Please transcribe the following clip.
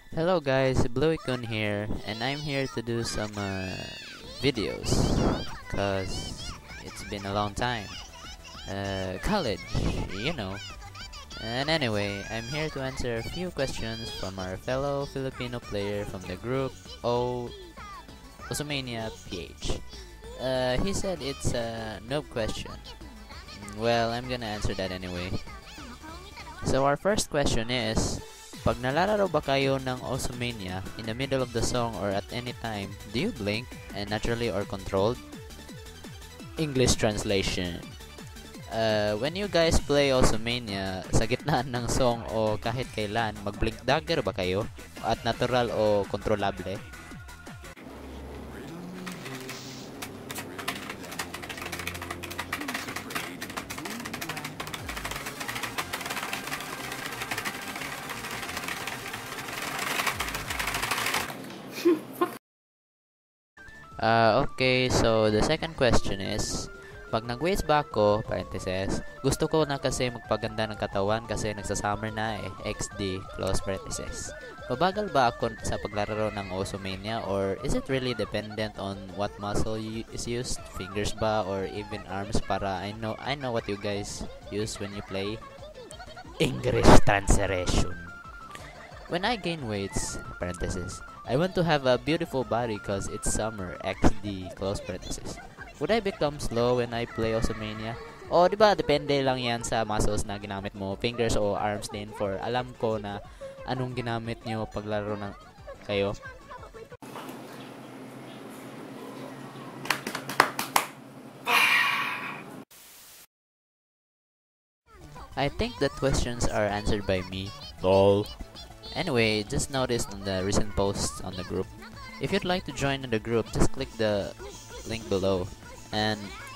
Hello guys, Bluey-kun here, and I'm here to do some videos, cause it's been a long time. College, you know. And anyway, I'm here to answer a few questions from our fellow Filipino player from the group Osomania PH. He said it's a noob question. Well, I'm gonna answer that anyway. So our first question is, pag nalalaro ba kayo ng Osomania in the middle of the song or at any time, do you blink and naturally or controlled? English translation. When you guys play Osomania sa gitnaan ng song o kahit kailan, mag-blink dagger ba kayo? At natural o kontrolable? Okay, so the second question is, pag nag-weights ba ako, parentheses, gusto ko na kasi magpaganda ng katawan kasi nagsasummer na XD, close parentheses. Mabagal ba ako sa paglalaro ng Osomania or is it really dependent on what muscle is used? Fingers ba or even arms para I know what you guys use when you play? English translation. When I gain weights, parentheses, I want to have a beautiful body cause it's summer, XD, close parentheses. Would I become slow when I play Osomania? O, di ba, depende lang yan sa muscles na ginamit mo, fingers o arms din for alam ko na anong ginamit nyo paglaro ng kayo. I think that questions are answered by me. LOL. Anyway, just noticed on the recent posts on the group. If you'd like to join the group, just click the link below. And